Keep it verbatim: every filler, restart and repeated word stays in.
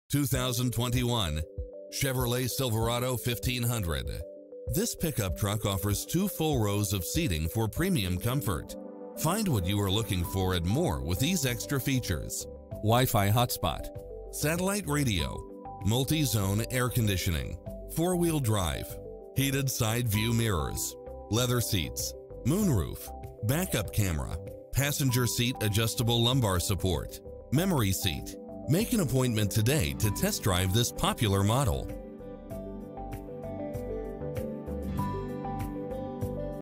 two thousand twenty-one Chevrolet Silverado fifteen hundred. This pickup truck offers two full rows of seating for premium comfort. Find what you are looking for and more with these extra features: Wi-Fi hotspot, satellite radio, multi-zone air conditioning, four-wheel drive, heated side view mirrors, leather seats, moonroof, backup camera, passenger seat adjustable lumbar support, memory seat. Make an appointment today to test drive this popular model.